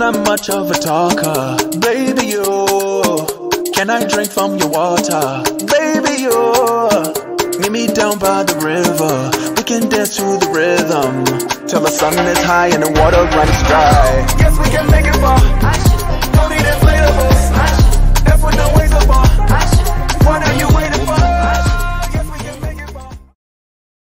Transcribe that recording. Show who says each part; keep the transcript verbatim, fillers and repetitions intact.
Speaker 1: I'm much of a talker. Baby, you, can I drink from your water? Baby, you, meet me down by the river. We can dance to the rhythm till the sun is high and the water runs dry. Yes, we can make it far. Don't need it.